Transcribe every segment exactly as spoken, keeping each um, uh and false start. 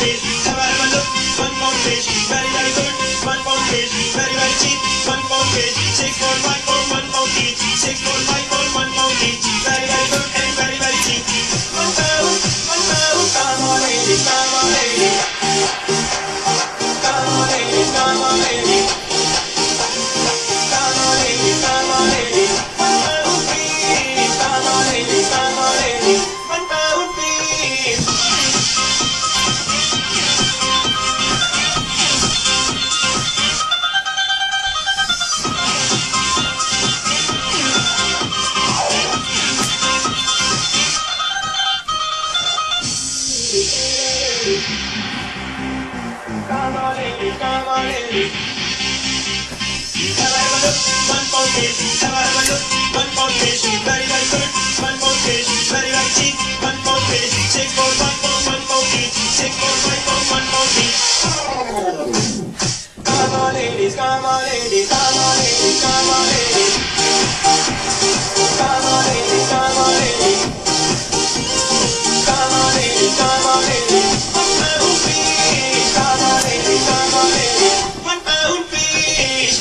fish, have a have a look. One pound fish, very very good. One pound fish, very very cheap. One pound fish, six pound five pound one pound each. Six pound five pound one pound each. Very very good and very very cheap. One pound, one pound. Come on ladies, come on ladies. Come on ladies, come on ladies. Come on ladies, come on ladies. One pound fish. Come on ladies, come on ladies. One pound fish. Come on ladies, come on ladies. Have a have a look. One pound fish, have a have a look. One pound fish, very very good. One pound fish, very very cheap. One pound fish, six pound five pound one pound each. Six pound five pound one pound each. Come on ladies, come on ladies, come on ladies, come on ladies. Come on ladies, come on ladies. Come on ladies, come on ladies. One pound fish. Come on ladies, come on ladies. One pound fish.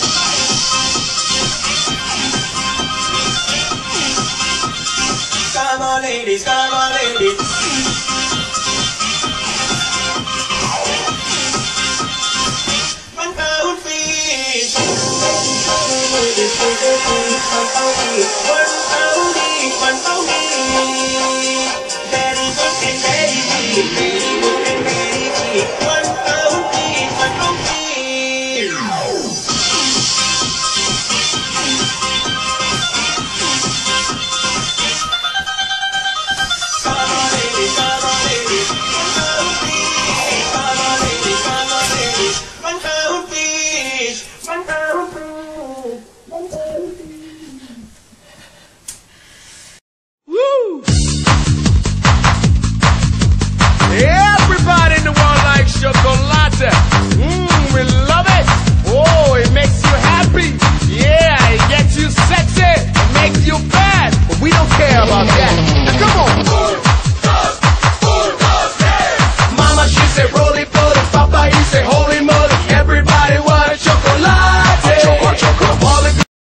Come on ladies, come on ladies. One pound fish. One pound each, one pound each, one pound each. Very good and very cheap.